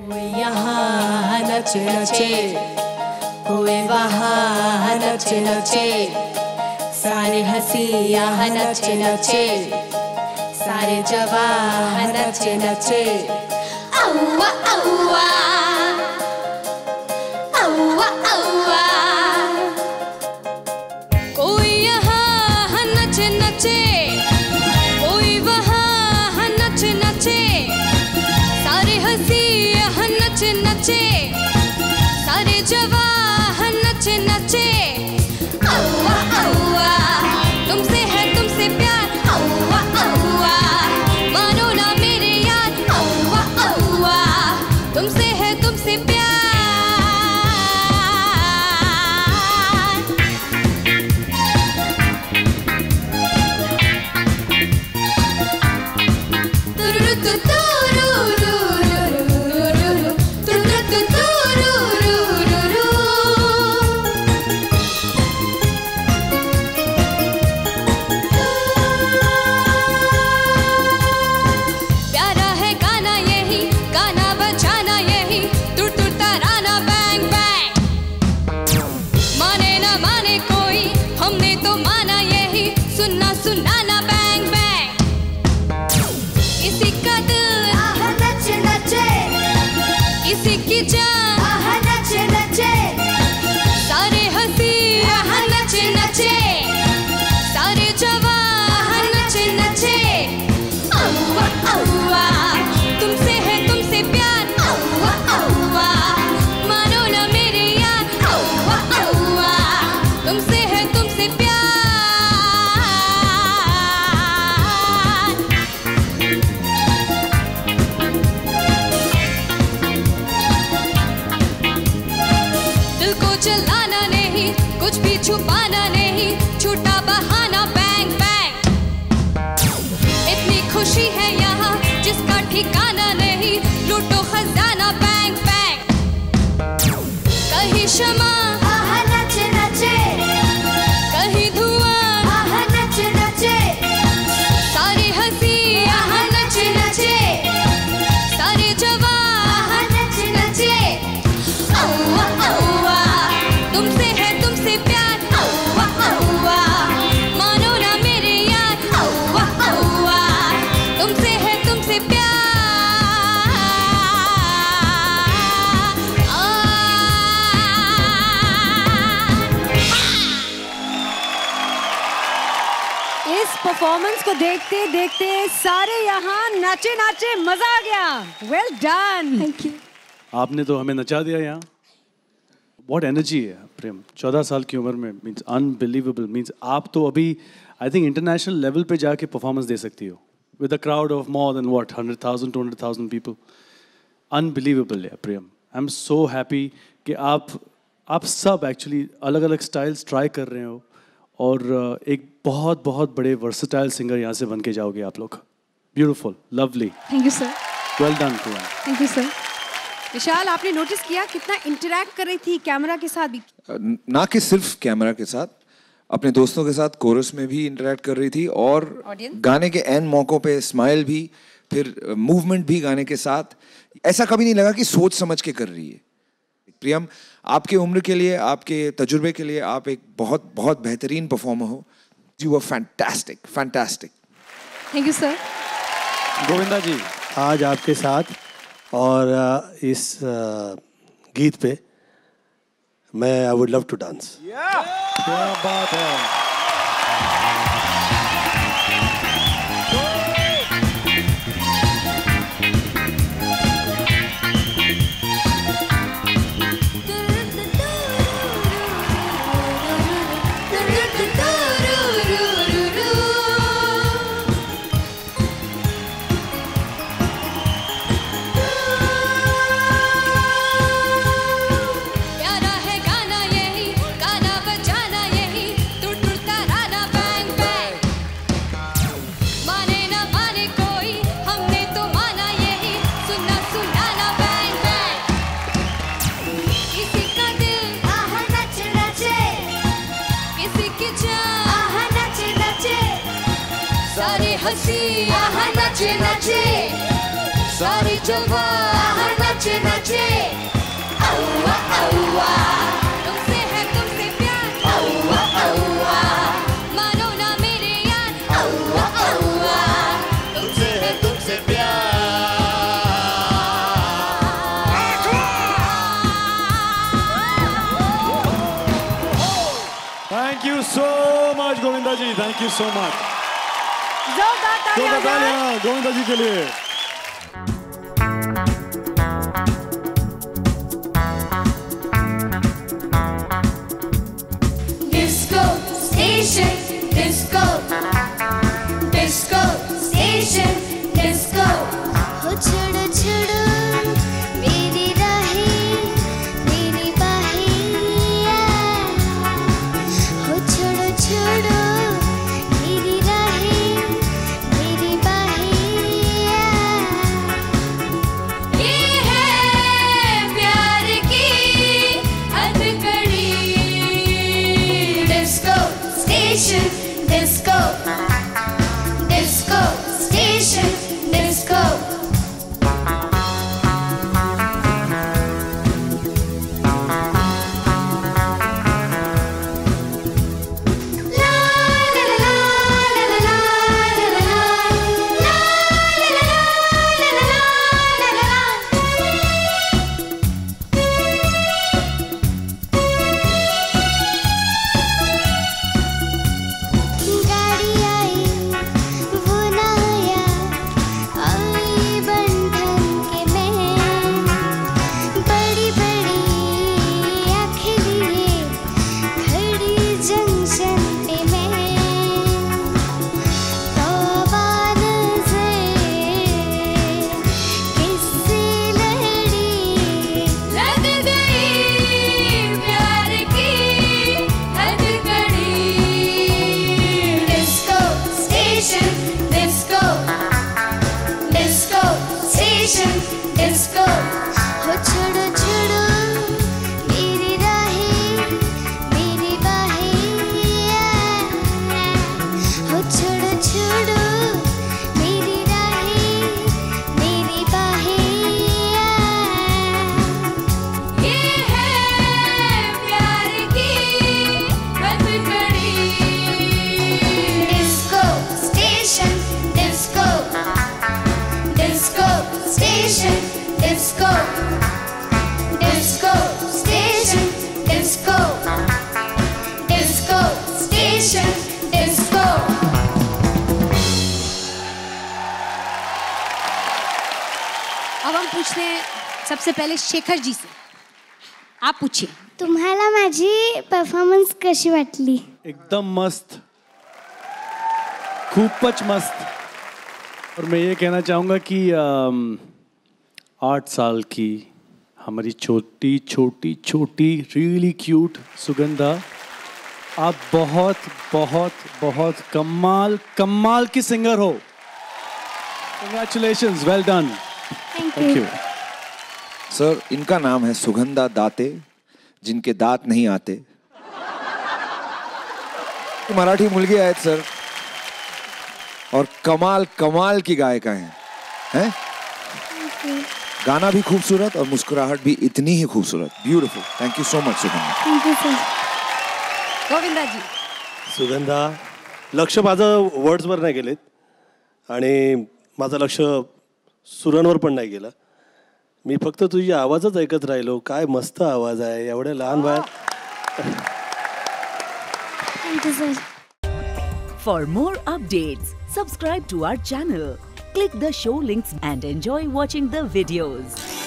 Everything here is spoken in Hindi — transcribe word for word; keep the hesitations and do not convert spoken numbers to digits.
कोई यहाँ नचे नचे, कोई वहाँ नचे नचे, सारे हंसी यहाँ नचे नचे, सारे जवान नचे नचे। औवा औवा औवा औवा, कोई यहाँ नचे नचे, कोई वहाँ नचे नचे, सारे हंसी यहाँ नचे नचे, सारे जवान नचे नचे। औवा औवा, तुमसे है तुमसे प्यार, औवा औवा, मानो ना मेरे यार, औवा औवा, तुमसे है तुमसे प्यार। सुनाना बैंग बैंग, इसी का दिल आहा नचे नचे, इसी की जान आहा नचे नचे, सारे हंसी आहा नचे नचे, सारे जवान आहा नचे नचे। औवा औवा, तुमसे है तुमसे प्यार, औवा औवा, मानो ना मेरे यार, औवा औवा, तुमसे है तुमसे प्यार। चलाना नहीं, कुछ भी छुपाना नहीं, छूटा बहाना बैंग बैंग, इतनी खुशी है यहाँ जिसका ठिकाना नहीं, लूटो खजाना बैंग बैंग। कहीं शमा आहा नचे नचे, कहीं धुआं आहा नचे नचे, सारी हंसी आहा नचे नचे, सारे जवान आहा नचे नचे। औवा औवा, तुमसे है तुमसे प्यार, औवा औवा, मानो ना मेरे यार, औवा औवा, तुमसे है तुमसे प्यार। इस परफॉर्मेंस को देखते देखते सारे यहाँ नाचे नाचे, मजा आ गया। Well done, thank you. आपने तो हमें नचा दिया यहाँ। What energy है प्रेम, चौदह साल की उम्र में, मीन्स अनबिलीवेबल। मीन्स आप तो अभी आई थिंक इंटरनेशनल लेवल पे जाके परफॉर्मेंस दे सकती हो with a crowd of more than what hundred thousand two hundred thousand people. Unbelievable है Prem. I am so happy कि आप आप सब एक्चुअली अलग अलग स्टाइल्स ट्राई कर रहे हो और एक बहुत बहुत बड़े वर्सेटाइल सिंगर यहाँ से बन के जाओगे आप लोग। Beautiful, lovely, thank you sir, well done Prem. Thank you sir. Vishal, आपने नोटिस किया कितना इंटरैक्ट कर रही थी कैमरा के साथ भी? ना कि सिर्फ कैमरा के साथ, अपने दोस्तों के साथ कोरस में भी इंटरैक्ट कर रही थी और Audience? गाने के एन मौकों पे स्माइल भी, फिर मूवमेंट भी गाने के साथ। ऐसा कभी नहीं लगा कि सोच समझ के कर रही है। प्रियम, आपके उम्र के लिए, आपके तजुर्बे के लिए आप एक बहुत बहुत बेहतरीन परफॉर्मर हो। You were fantastic, fantastic. Thank you sir. Govinda ji, आज आपके साथ और इस गीत पे मैं I would love to dance. क्या बात है। हंसी यहाँ नचे नचे, सारी जवान नचे नचे। so much. जोरदार तालियां यार। गोविंदा जी के लिए। Disco station, disco, disco station, disco. हो छोड़ो छोड़ो मेरी राहें, मेरी बाहें, हो छोड़ो छोड़ो मेरी राहें, मेरी बाहें। ये है प्यार की हथकड़ी। Disco station, disco, disco station, disco. गाड़ी आई वो ना आया, आई बंधन के मैं, बड़ी बड़ी आँखें लिए खड़ी जंक्शन पे मैं, तौबा नज़र किससे लड़ी, लग गई प्यार की हथकड़ी। Disco station, disco, disco station, disco. हो छोड़ो छोड़ो मेरी राहें, मेरी बाहें, हो छोड़ो छोड़ो मेरी राहें, मेरी बाहें। ये है प्यार की हथकड़ी। Disco station, disco, disco station, disco, disco station, disco, disco station, disco. अब हम पूछते हैं सबसे पहले शेखर जी से। आप पूछिए। तुम्हाला माझी परफॉर्मन्स कशी वाटली? एकदम मस्त, खूबच मस्त। और मैं ये कहना चाहूँगा कि अम, आठ साल की हमारी छोटी छोटी छोटी रियली क्यूट सुगंधा, आप बहुत बहुत बहुत कमाल कमाल की सिंगर हो। Congratulations, well done. Thank thank you. You. Sir, इनका नाम है सुगंधा दाते, जिनके दांत नहीं आते। मराठी मुलगी आहेत सर, और कमाल कमाल की गायिका हैं हैं गाना भी खूबसूरत और मुस्कुराहट भी इतनी ही खूबसूरत। Beautiful. Thank you so much Sugandha. Thank you sir. Govinda ji. Sugandha, लक्ष माझं वर्ड्सवर नाही गेलेत आणि माझं लक्ष सुरांवर पण नाही गेलं. मी फक्त तुझी आवाजच ऐकत राहिलो. काय मस्त आवाज आहे एवढ्या लहान वयात. Thank you sir. For more updates, subscribe to our channel, click the show links and enjoy watching the videos.